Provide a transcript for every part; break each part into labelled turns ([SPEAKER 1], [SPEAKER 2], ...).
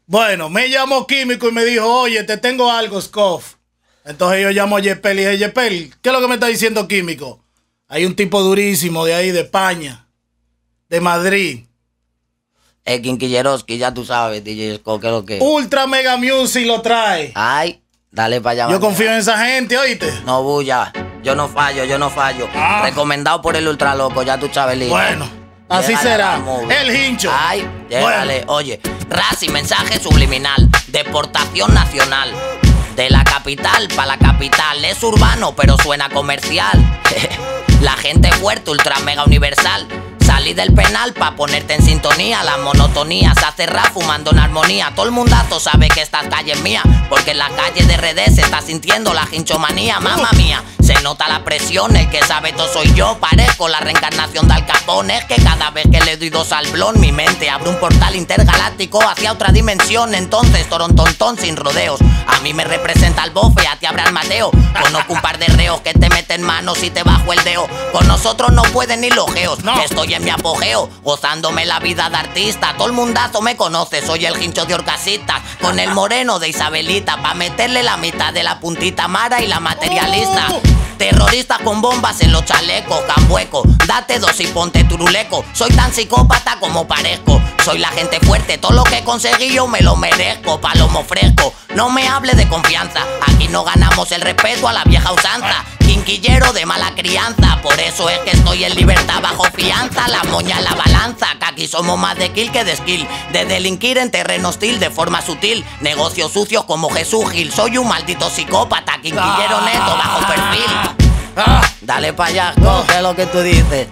[SPEAKER 1] Bueno, me llamó Químico y me dijo, oye, te tengo algo, Scoff. Entonces yo llamo a Yepel y dije, Yepel, ¿qué es lo que me está diciendo Químico? Hay un tipo durísimo de ahí, de España, de Madrid.
[SPEAKER 2] Quinquilleroski, ya tú sabes, DJ Scoff, ¿qué es lo que?
[SPEAKER 1] Ultra Mega Music lo trae.
[SPEAKER 2] Ay, dale para allá.
[SPEAKER 1] Yo confío en esa gente, ¿oíste?
[SPEAKER 2] No bulla, yo no fallo. Recomendado por el Ultra Loco, ya tú sabes, Lito.
[SPEAKER 1] Bueno, así será. El hincho.
[SPEAKER 2] Ay, llégale. Bueno. Oye, Razi, mensaje subliminal. Deportación nacional. De la capital pa' la capital. Es urbano, pero suena comercial. La gente fuerte, ultra mega universal. Salí del penal pa' ponerte en sintonía. La monotonía se hace rap fumando en armonía. Todo el mundazo sabe que esta calle es mía, porque en la calle de RD se está sintiendo la hinchomanía. Mamma mía, se nota la presión. El que sabe todo soy yo. Parezco la reencarnación de Al Capone. Es que cada vez que le doy dos al blon, mi mente abre un portal intergaláctico hacia otra dimensión. Entonces, torontontón sin rodeos. A mí me representa el bofe, a ti habrá el Mateo. Conozco un par de reos que te meten manos y te bajo el deo. Con nosotros no pueden ni los geos. No. Estoy en mi apogeo, gozándome la vida de artista. Todo el mundazo me conoce, soy el hincho de Orcasitas. Con el moreno de Isabelita, pa' meterle la mitad de la puntita Mara y la materialista. Terrorista con bombas en los chalecos, cambueco. Date dos y ponte turuleco. Soy tan psicópata como parezco. Soy la gente fuerte, todo lo que conseguí yo me lo merezco. Palomo fresco, no me hable de confianza. Aquí no ganamos el respeto a la vieja usanza. Quinquillero de mala crianza, por eso es que estoy en libertad bajo fianza. La moña en la balanza, que aquí somos más de kill que de skill. De delinquir en terreno hostil de forma sutil. Negocios sucios como Jesús Gil. Soy un maldito psicópata, quinquillero neto bajo perfil. Dale pa' allá, ¿qué es lo que tú dices?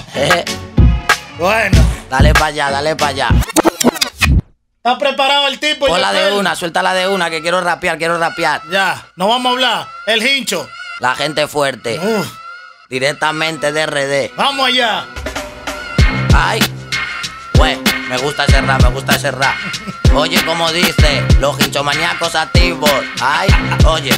[SPEAKER 1] Bueno.
[SPEAKER 2] Dale pa' allá, dale pa' allá.
[SPEAKER 1] ¿Está preparado el tipo?
[SPEAKER 2] Ponla de una, suéltala de una, que quiero rapear.
[SPEAKER 1] Ya, no vamos a hablar. El hincho.
[SPEAKER 2] La gente fuerte. Directamente de RD.
[SPEAKER 1] Vamos allá.
[SPEAKER 2] Ay, güey, me gusta ese rap. Oye, como dice, los hinchomaníacos activos. Ay, oye,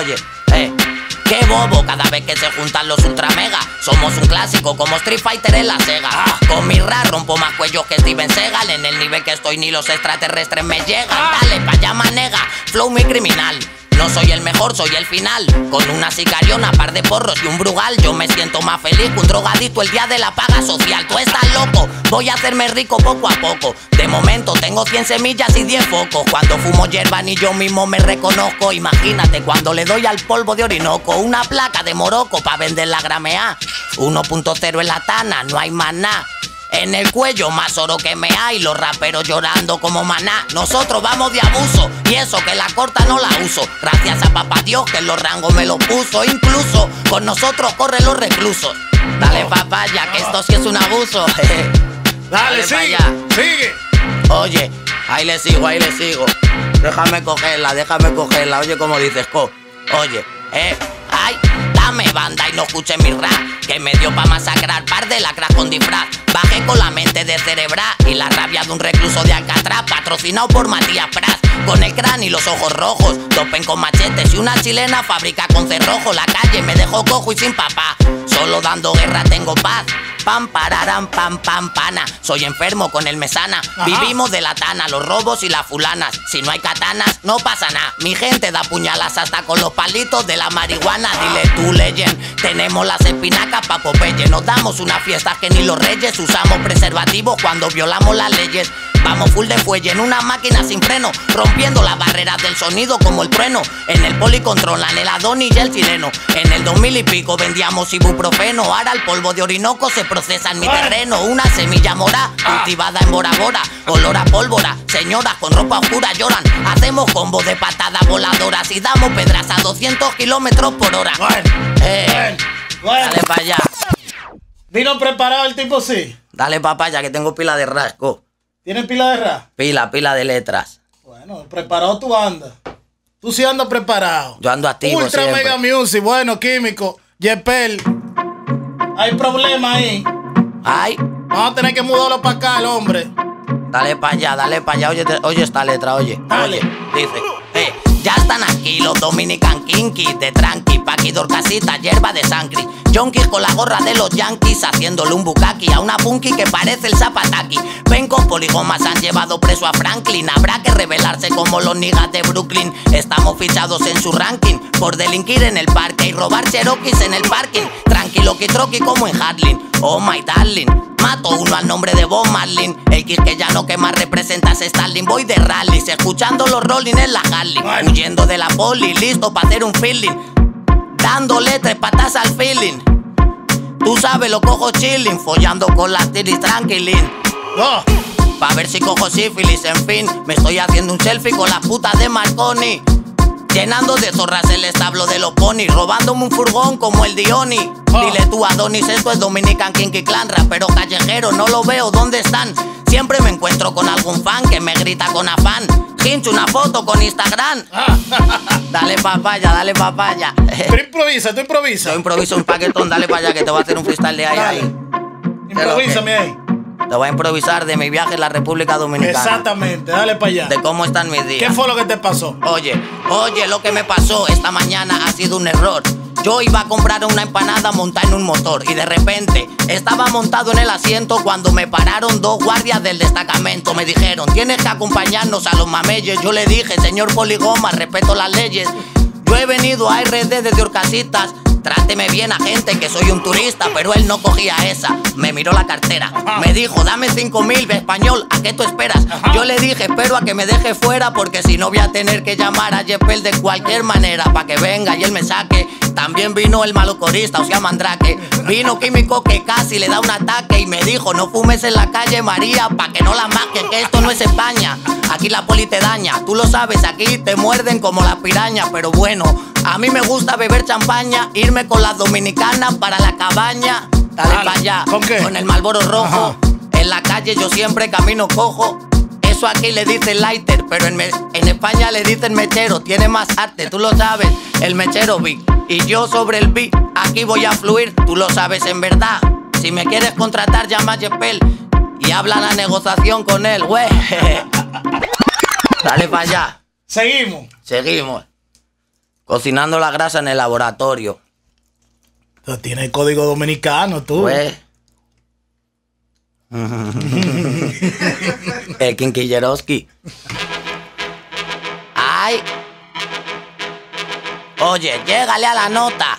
[SPEAKER 2] qué bobo cada vez que se juntan los ultra mega. Somos un clásico como Street Fighter en la Sega. Con mi rap rompo más cuellos que Steven Seagal. En el nivel que estoy ni los extraterrestres me llegan. Dale pa' allá, manega, flow muy criminal. No soy el mejor, soy el final. Con una sicariona, par de porros y un brugal. Yo me siento más feliz que un drogadito el día de la paga social. Tú estás loco, voy a hacerme rico poco a poco. De momento tengo 100 semillas y 10 focos. Cuando fumo hierba ni yo mismo me reconozco. Imagínate cuando le doy al polvo de Orinoco una placa de Morocco pa' vender la gramea. 1.0 en la tana, no hay más nada. En el cuello más oro que me hay, los raperos llorando como maná. Nosotros vamos de abuso, y eso que la corta no la uso. Gracias a papá Dios que en los rangos me lo puso. Incluso con nosotros corren los reclusos. Dale papaya, que esto sí es un abuso.
[SPEAKER 1] Dale, sigue.
[SPEAKER 2] Oye, ahí le sigo. Déjame cogerla. Oye, como dices, oye, ay, dame banda y no escuchen mi rap, que me dio pa' masacrar par de lacras con disfraz. Bajé con la mente de cerebral y la rabia de un recluso de Alcatraz, patrocinado por Matías Prats. Con el cráneo y los ojos rojos, topen con machetes y una chilena fabrica con cerrojo. La calle me dejó cojo y sin papá, solo dando guerra tengo paz. Pam, pararam, pam, pam, pana. Soy enfermo con el mesana. Vivimos de la tana, los robos y las fulanas. Si no hay katanas, no pasa nada. Mi gente da puñalas hasta con los palitos de la marihuana. Dile tú, Legend, tenemos las espinacas pa' Popeye. Nos damos unas fiestas que ni los reyes. Usamos preservativos cuando violamos las leyes. Vamos full de fuelle en una máquina sin freno, rompiendo las barreras del sonido como el trueno. En el poli controlan el Adoni y el chileno. En el 2000 y pico vendíamos ibuprofeno. Ahora el polvo de Orinoco se procesa en mi terreno. Una semilla mora, cultivada en Bora Bora. Olor a pólvora, señoras con ropa oscura lloran. Hacemos combos de patadas voladoras y damos pedras a 200 kilómetros por hora.
[SPEAKER 1] Bueno.
[SPEAKER 2] Dale pa' allá.
[SPEAKER 1] ¿Vino preparado el tipo sí?
[SPEAKER 2] Dale papaya que tengo pila de rasco.
[SPEAKER 1] ¿Tienes pila de rap?
[SPEAKER 2] Pila de letras.
[SPEAKER 1] Bueno, preparado tú andas. Tú sí andas preparado.
[SPEAKER 2] Yo ando activo
[SPEAKER 1] Ultra
[SPEAKER 2] siempre.
[SPEAKER 1] Mega Music, bueno, Químico, Yepel. Hay problema ahí.
[SPEAKER 2] Ay.
[SPEAKER 1] Vamos a tener que mudarlo para acá, el hombre.
[SPEAKER 2] Dale pa' allá. Oye esta letra, oye.
[SPEAKER 1] Dale.
[SPEAKER 2] Dice, Ya están aquí los Dominican Kinky, de tranqui, Paqui Dorcasita, hierba de Sancri. Yonkis con la gorra de los Yankees, haciéndole un bukkake a una punky que parece el Zapataki. Pencos poligomas han llevado preso a Franklin. Habrá que rebelarse como los niggas de Brooklyn. Estamos fichados en su ranking por delinquir en el parque y robar cherokees en el parking. Tranquilo que troqui como en Harlem. Oh my darling, mato uno al nombre de Bob Marlin. El quisqueyano que más representa es Stalin. Voy de rallies, escuchando los rolling en la Harley. Huyendo de la poli, listo para hacer un feeling. Dándole 3 patas al feeling. Tú sabes, lo cojo chilling, follando con las tiris tranquilín. Pa' ver si cojo sífilis, en fin. Me estoy haciendo un selfie con las putas de Marconi. Llenando de zorras el establo de los ponis. Robándome un furgón como el Dioni. Dile tú a Adonis, esto es Dominican Kinky Clan. Rapero callejero, no lo veo, ¿dónde están? Siempre me encuentro con algún fan que me grita con afán. Hincho una foto con Instagram. Dale papaya, dale papaya.
[SPEAKER 1] Pero improvisa, tú improvisa.
[SPEAKER 2] Yo improviso un paquetón, dale para allá que te voy a hacer un freestyle de ahí.
[SPEAKER 1] Improvísame ahí.
[SPEAKER 2] Te voy a improvisar de mi viaje en la República Dominicana.
[SPEAKER 1] Exactamente, dale para allá.
[SPEAKER 2] De cómo están mis días.
[SPEAKER 1] ¿Qué fue lo que te pasó?
[SPEAKER 2] Oye, lo que me pasó esta mañana ha sido un error. Yo iba a comprar una empanada montada en un motor y de repente estaba montado en el asiento cuando me pararon 2 guardias del destacamento. Me dijeron, tienes que acompañarnos a los mameyes. Yo le dije, señor Poligoma, respeto las leyes. Yo he venido a RD desde Orcasitas. Tráteme bien, agente, que soy un turista. Pero él no cogía esa. Me miró la cartera. Me dijo, dame 5.000, español, ¿a qué tú esperas? Yo le dije, espero a que me deje fuera, porque si no voy a tener que llamar a Yepel de cualquier manera para que venga y él me saque. También vino el malocorista, o sea, Mandrake. Vino Químico que casi le da un ataque y me dijo, no fumes en la calle, María, pa' que no la maquen, que esto no es España. Aquí la poli te daña, tú lo sabes, aquí te muerden como las pirañas. Pero bueno, a mí me gusta beber champaña, irme con las dominicanas para la cabaña. Dale para allá,
[SPEAKER 1] ¿con qué?
[SPEAKER 2] Con el Marlboro rojo. En la calle yo siempre camino cojo. Eso aquí le dicen lighter, pero en España le dicen mechero. Tiene más arte, tú lo sabes, el mechero beat. Y yo sobre el beat, aquí voy a fluir, tú lo sabes en verdad. Si me quieres contratar, llama a Yepel y habla la negociación con él, güey. Dale para allá. Seguimos. Cocinando la grasa en el laboratorio.
[SPEAKER 1] Tú tienes código dominicano, tú.
[SPEAKER 2] Güey. El Kinkilleroski. Ay. Oye, llégale a la nota.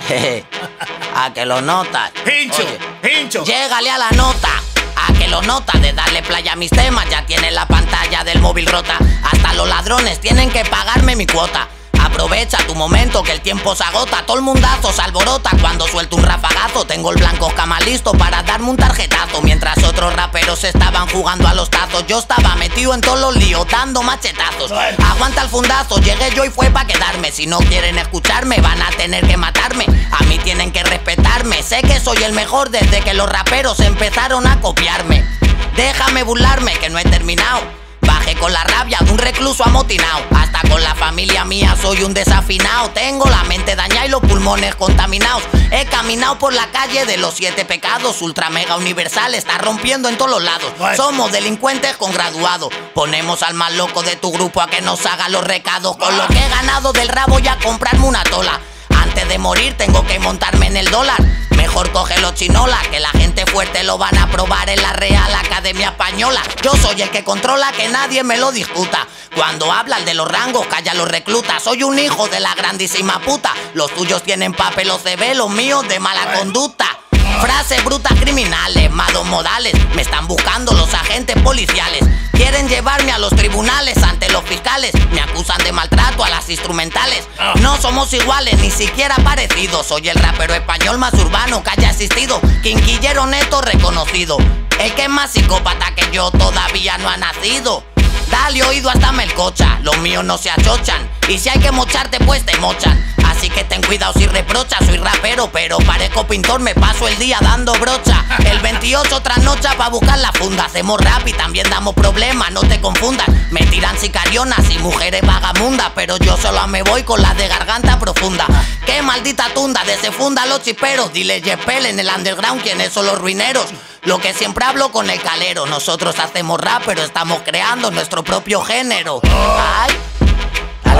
[SPEAKER 2] A que lo notas.
[SPEAKER 1] Hincho.
[SPEAKER 2] Llégale a la nota. A que lo notas. De darle playa a mis temas. Ya tienes la pantalla del móvil rota. Hasta los ladrones tienen que pagarme mi cuota. Aprovecha tu momento que el tiempo se agota. Todo el mundazo se alborota cuando suelto un rafagazo. Tengo el blanco cama listo para darme un tarjetazo. Mientras otros raperos estaban jugando a los tazos, yo estaba metido en todos los líos dando machetazos. Aguanta el fundazo, llegué yo y fue pa' quedarme. Si no quieren escucharme van a tener que matarme. A mí tienen que respetarme. Sé que soy el mejor desde que los raperos empezaron a copiarme. Déjame burlarme que no he terminado. Bajé con la rabia de un recluso amotinado. Hasta con la familia mía soy un desafinado. Tengo la mente dañada y los pulmones contaminados. He caminado por la calle de los 7 pecados. Ultra mega universal está rompiendo en todos los lados. Somos delincuentes con graduado. Ponemos al más loco de tu grupo a que nos haga los recados. Con lo que he ganado del rabo ya comprarme una tola. Antes de morir tengo que montarme en el dólar. Mejor cógelo chinola, que la gente fuerte lo van a probar en la Real Academia Española. Yo soy el que controla, que nadie me lo discuta. Cuando hablan de los rangos, calla los reclutas. Soy un hijo de la grandísima puta. Los tuyos tienen papel OCB, los míos de mala conducta. Frases brutas criminales, malos modales. Me están buscando los agentes policiales. Quieren llevarme a los tribunales ante los fiscales. Me acusan de maltrato a las instrumentales. No somos iguales, ni siquiera parecidos. Soy el rapero español más urbano que haya existido. Quinquillero neto reconocido. El que es más psicópata que yo todavía no ha nacido. Dale oído hasta melcocha, los míos no se achochan. Y si hay que mocharte pues te mochan. Así que ten cuidado si reprochas, soy rapero pero parezco pintor, me paso el día dando brocha. El 28 trasnocha pa' buscar la funda. Hacemos rap y también damos problemas, no te confundas. Me tiran sicarionas y mujeres vagamundas, pero yo solo me voy con las de garganta profunda. Qué maldita tunda, desfunda los chiperos. Dile Yepel en el underground quiénes son los ruineros. Lo que siempre hablo con el calero. Nosotros hacemos rap pero estamos creando nuestro propio género. Ay, dale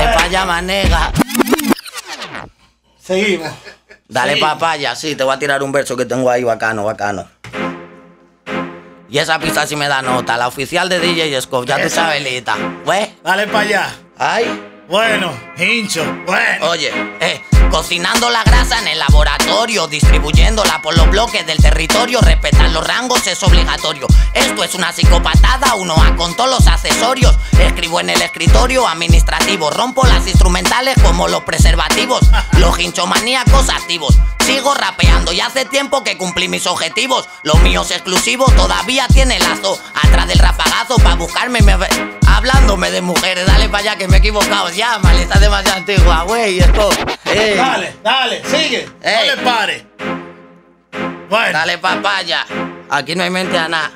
[SPEAKER 2] pa' allá, manega.
[SPEAKER 1] Seguimos.
[SPEAKER 2] Dale
[SPEAKER 1] Sí.
[SPEAKER 2] papaya, sí, te voy a tirar un verso que tengo ahí bacano, bacano. Y esa pista sí me da nota, la oficial de DJ Scoff, ya tú sabes, Lita. ¿Ves?
[SPEAKER 1] Dale para allá.
[SPEAKER 2] Ay.
[SPEAKER 1] Bueno, hincho. Bueno.
[SPEAKER 2] Oye, cocinando la grasa en el laboratorio, distribuyéndola por los bloques del territorio, respetar los rangos es obligatorio. Esto es una psicopatada, 1A con todos los accesorios. Escribo en el escritorio administrativo, rompo las instrumentales como los preservativos. Los hinchomaníacos activos. Sigo rapeando y hace tiempo que cumplí mis objetivos. Lo mío es exclusivo, todavía tiene lazo. Atrás del rafagazo pa' buscarme hablándome de mujeres. Dale para allá que me he equivocado. Llámale, está demasiado antigua, güey. Esto.
[SPEAKER 1] Dale, sigue.
[SPEAKER 2] Ey.
[SPEAKER 1] No le pare. Bueno.
[SPEAKER 2] Dale papaya. Aquí no hay mente a nada.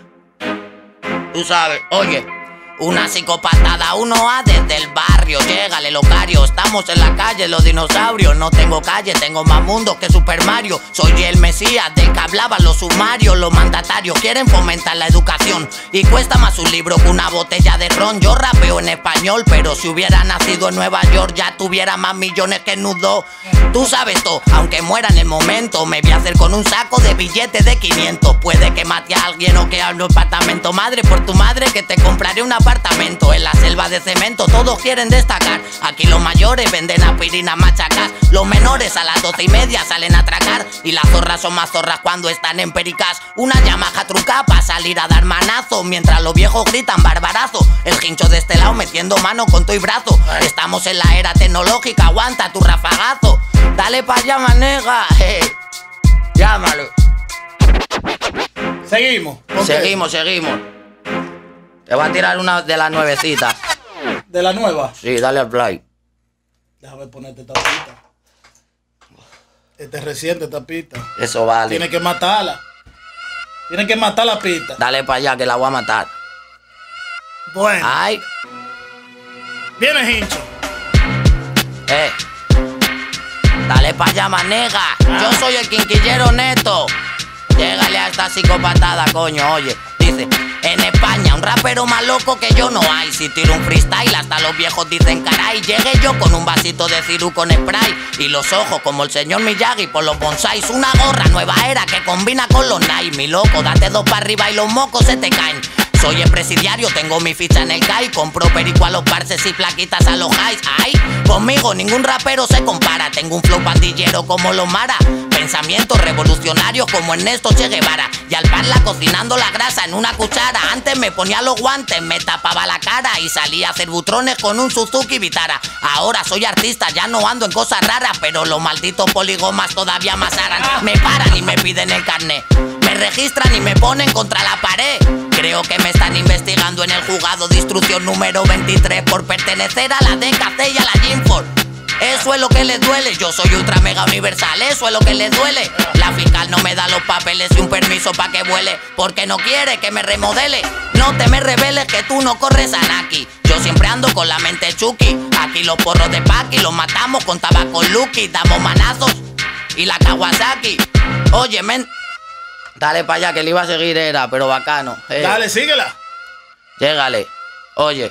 [SPEAKER 2] Tú sabes, oye. Una psicopatada 1A desde el barrio. Llégale, locario. Estamos en la calle, los dinosaurios. No tengo calle, tengo más mundos que Super Mario. Soy el mesías del que hablaban los sumarios. Los mandatarios quieren fomentar la educación y cuesta más un libro que una botella de ron. Yo rapeo en español, pero si hubiera nacido en Nueva York ya tuviera más millones que Nudo. Tú sabes todo, aunque muera en el momento. Me voy a hacer con un saco de billetes de 500. Puede que mate a alguien o que hable un apartamento. Madre por tu madre que te compraré un apartamento. En la selva de cemento todos quieren destacar. Aquí los mayores venden aspirinas machacas. Los menores a las 12:30 salen a atracar. Y las zorras son más zorras cuando están en pericas. Una Yamaha truca para salir a dar manazo, mientras los viejos gritan barbarazo. El hincho de este lado metiendo mano con tu brazo. Estamos en la era tecnológica, aguanta tu rafagazo. Dale pa' allá, manega. Llámalo.
[SPEAKER 1] Seguimos. Ok.
[SPEAKER 2] Seguimos. Te voy a tirar una de las nuevecitas.
[SPEAKER 1] De la nueva.
[SPEAKER 2] Sí, dale al play.
[SPEAKER 1] Déjame ponerte tapita. Este es reciente tapita.
[SPEAKER 2] Eso vale.
[SPEAKER 1] Tiene que matarla. Tiene que matar la pista.
[SPEAKER 2] Dale para allá que la voy a matar.
[SPEAKER 1] Bueno.
[SPEAKER 2] Ay.
[SPEAKER 1] Viene hincho.
[SPEAKER 2] Dale para allá, manega. Yo soy el quinquillero neto. Llégale a esta psicopatada, coño, oye. Dice, en España un rapero más loco que yo no hay. Si tiro un freestyle hasta los viejos dicen caray. Llegué yo con un vasito de ciru con spray y los ojos como el señor Miyagi por los bonsáis. Una gorra nueva era que combina con los Nike. Mi loco, date dos para arriba y los mocos se te caen. Soy el presidiario, tengo mi ficha en el CAI. Compro perico a los parces y plaquitas a los highs. Ay, conmigo ningún rapero se compara. Tengo un flow pandillero como los Mara. Pensamientos revolucionarios como Ernesto Che Guevara. Y al parla cocinando la grasa en una cuchara. Antes me ponía los guantes, me tapaba la cara y salía a hacer butrones con un Suzuki Vitara. Ahora soy artista, ya no ando en cosas raras, pero los malditos poligomas todavía más harán. Me paran y me piden el carnet. Me registran y me ponen contra la pared. Creo que me están investigando en el juzgado de instrucción número 23 por pertenecer a la DKC y a la Gymford. Eso es lo que les duele, yo soy ultra mega universal, eso es lo que les duele. La fiscal no me da los papeles y un permiso pa' que vuele, porque no quiere que me remodele. No te me reveles que tú no corres a Naki. Yo siempre ando con la mente chuki. Aquí los porros de Paki los matamos con tabaco Lucky. Damos manazos y la Kawasaki. Oye, men, dale pa' allá que le iba a seguir era, pero bacano.
[SPEAKER 1] Dale, síguela.
[SPEAKER 2] Llégale, oye.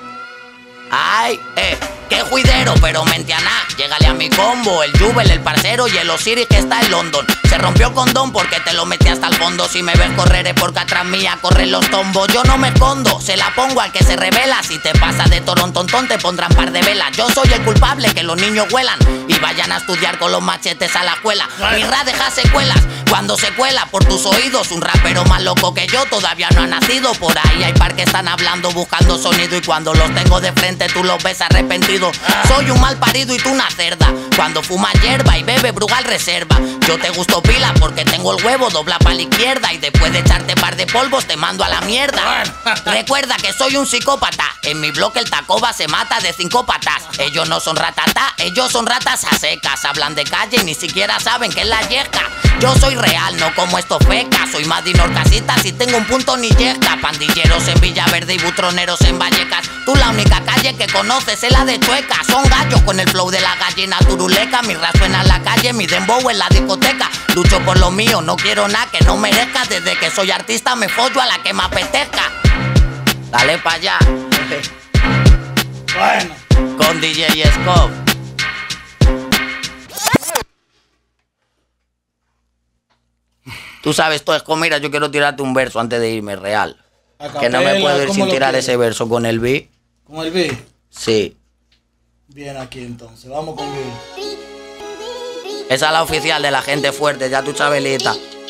[SPEAKER 2] Ay, qué juidero, pero mente a nada. Llégale a mi combo, el Jubel, el parcero y el Osiris que está en London. Se rompió el condón porque te lo metí hasta el fondo. Si me ves correr es porque atrás mía corren los tombos. Yo no me escondo, se la pongo al que se revela. Si te pasa de torontontón te pondrán par de velas. Yo soy el culpable, que los niños huelan y vayan a estudiar con los machetes a la escuela. Mi rap deja secuelas cuando se cuela por tus oídos. Un rapero más loco que yo todavía no ha nacido. Por ahí hay par que están hablando buscando sonido y cuando los tengo de frente tú los ves arrepentidos. Soy un mal parido y tú una cerda. Cuando fumas hierba y bebe Brugal reserva. Yo te gusto pila porque tengo el huevo dobla pa' la izquierda y después de echarte par de polvos te mando a la mierda. Recuerda que soy un psicópata. En mi bloque el Tacoba se mata de 5 patas. Ellos no son ratatá, ellos son ratas a secas. Hablan de calle y ni siquiera saben qué es la yesca. Yo soy real, no como estos fecas. Soy más dinorcasitas y tengo un punto ni yesca. Pandilleros en Villaverde y butroneros en Vallecas. Tú la única calle que conoces es la de Chueca. Son gallos con el flow de la gallina turuleca. Mi rap suena en la calle, mi dembow en la discoteca. Lucho por lo mío, no quiero nada que no merezca. Desde que soy artista me follo a la que me apetezca. Dale pa' allá.
[SPEAKER 1] Bueno.
[SPEAKER 2] con DJ Scoff. Tú sabes, Tosco, mira, yo quiero tirarte un verso antes de irme, real. Que no me puedo ir sin tirar ese verso con el beat.
[SPEAKER 1] ¿Con el beat?
[SPEAKER 2] Sí.
[SPEAKER 1] Bien aquí entonces, vamos con beat.
[SPEAKER 2] Esa es la oficial de la gente fuerte, ya tu Chabelita.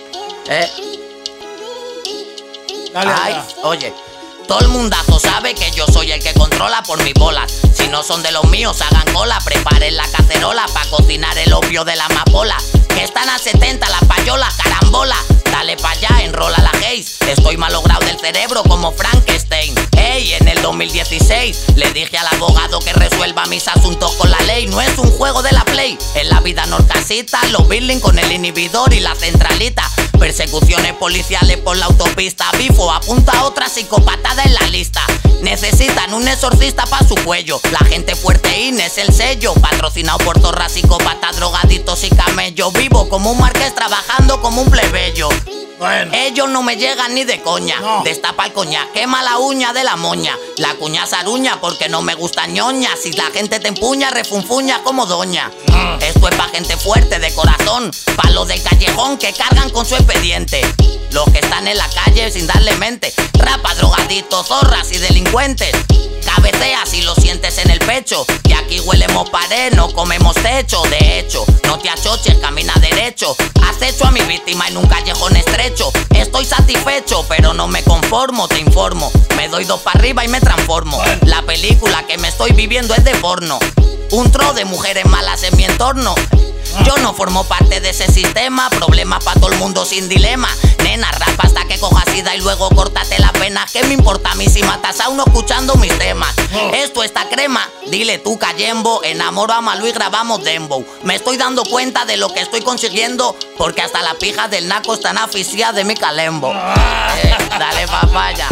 [SPEAKER 1] Dale,
[SPEAKER 2] ay, oye. Todo el mundazo sabe que yo soy el que controla por mis bolas. Si no son de los míos, hagan cola. Preparen la cacerola pa' cocinar el opio de la amapola. Que están a 70 las payolas, carambola. Dale pa' allá, enrola la haze. Estoy malogrado del cerebro como Frankenstein. Ey, en el 2016 le dije al abogado que resuelva mis asuntos con la ley. No es un juego de la Play. En la vida norcasita, los Birling con el inhibidor y la centralita. Persecuciones policiales por la autopista. Bifo apunta a otra psicopatada en la lista. Necesitan un exorcista pa' su cuello. La gente fuerte IN es el sello. Patrocinado por zorras, psicópatas, drogaditos y camellos. Vivo como un marqués trabajando como un plebeyo.
[SPEAKER 1] Bueno.
[SPEAKER 2] Ellos no me llegan ni de coña.
[SPEAKER 1] No.
[SPEAKER 2] Destapa el coñac, quema la uña de la moña. La cuña se aruña porque no me gusta ñoña. Si la gente te empuña, refunfuña como doña. Esto es pa' gente fuerte de corazón, pa' los del callejón que cargan con su expediente. Los que están en la calle sin darle mente. Rapa, drogaditos, zorras y delincuentes. Cabecea si lo sientes en el pecho. Y aquí huelemos pared, no comemos techo. De hecho, no te achoches, camina derecho. Acecho a mi víctima en un callejón estrecho. Estoy satisfecho, pero no me conformo, te informo. Me doy dos para arriba y me transformo. La película que me estoy viviendo es de porno. Un tro de mujeres malas en mi entorno. Yo no formo parte de ese sistema. Problemas para todo el mundo sin dilema. Nena, rapa hasta que cojas sida y luego córtate la pena. ¿Qué me importa a mí si matas a uno escuchando mis temas? Esto está crema, dile tú Cayembo. Enamoro a Malú y grabamos Dembow. Me estoy dando cuenta de lo que estoy consiguiendo, porque hasta las pijas del naco están aficiadas de mi calembo. Dale papaya.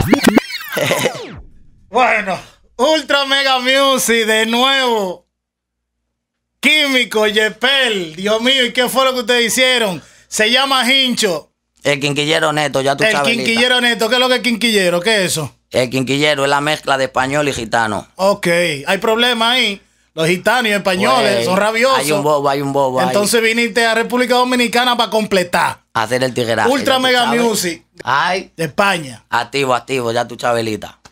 [SPEAKER 1] Bueno, Ultra Mega Music de nuevo. Químico, Yepel, Dios mío, ¿y qué fue lo que ustedes hicieron? Se llama Hincho.
[SPEAKER 2] El quinquillero neto, ya tú sabes.
[SPEAKER 1] El quinquillero neto, ¿qué es lo que es quinquillero? ¿Qué es eso?
[SPEAKER 2] El quinquillero es la mezcla de español y gitano.
[SPEAKER 1] Ok, hay problema ahí. Los gitanos y españoles
[SPEAKER 2] Pues,
[SPEAKER 1] son rabiosos.
[SPEAKER 2] hay un bobo.
[SPEAKER 1] Entonces viniste a República Dominicana para completar.
[SPEAKER 2] Hacer el tigueraje.
[SPEAKER 1] Ultra Mega Music
[SPEAKER 2] Ay,
[SPEAKER 1] de España.
[SPEAKER 2] activo, ya tu Chabelita.